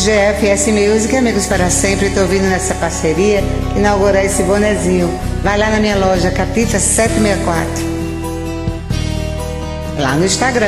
GFS Music, amigos para sempre. Estou vindo nessa parceria inaugurar esse bonezinho. Vai lá na minha loja, Catita 764, lá no Instagram.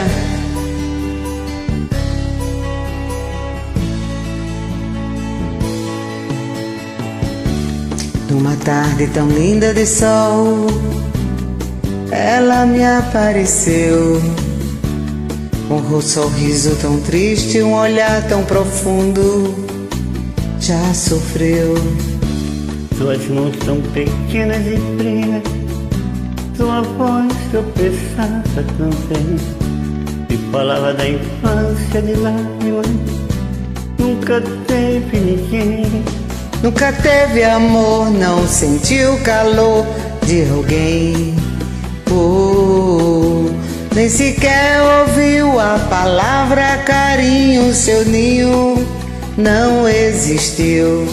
Numa tarde tão linda de sol, ela me apareceu, com um sorriso tão triste, um olhar tão profundo. Já sofreu. Suas mãos tão pequenas e frias, sua voz tropeçava também, e falava da infância de lágrimas. Nunca teve ninguém, nunca teve amor, não sentiu o calor de alguém. Nem sequer ouviu a palavra carinho, seu ninho não existiu.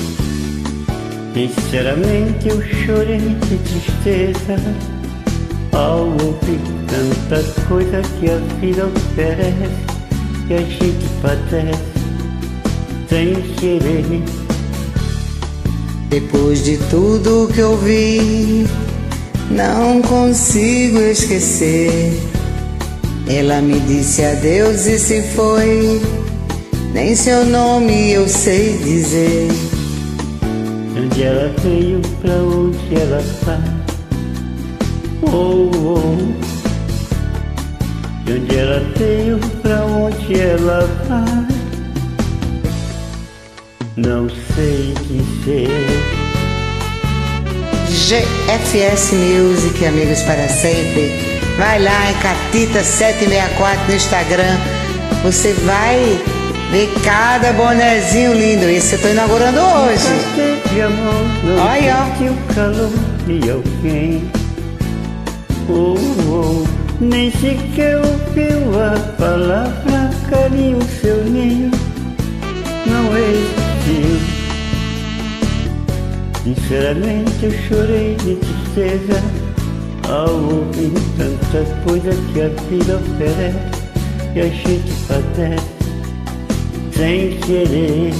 Sinceramente eu chorei de tristeza ao ouvir tanta coisa que a vida oferece, que a gente padece sem querer. Depois de tudo que eu vi, não consigo esquecer. Ela me disse adeus e se foi, nem seu nome eu sei dizer. De onde ela veio, pra onde ela vai? Oh, oh. De onde ela veio, pra onde ela vai? Não sei dizer. GFS Music, amigos para sempre. Vai lá em Catita 764 no Instagram. Você vai ver cada bonezinho lindo. Esse eu tô inaugurando hoje. Olha, ó. O calor de alguém. Oh, oh. Nem sequer ouviu a palavra carinho, seu ninho não existiu. Sinceramente eu chorei de tristeza ao ouvir tantas coisas que a vida oferece, que a gente padece sem querer.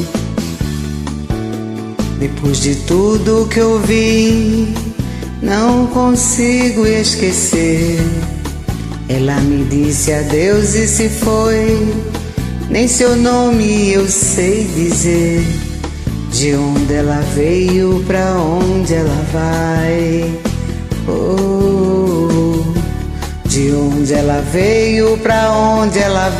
Depois de tudo que eu vi, não consigo esquecer. Ela me disse adeus e se foi, nem seu nome eu sei dizer. De onde ela veio, pra onde ela vai? Oh, de onde ela veio, pra onde ela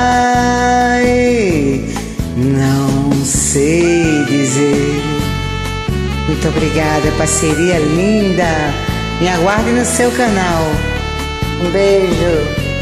vai? Não sei dizer. Muito obrigada, parceria linda. Me aguarde no seu canal. Um beijo.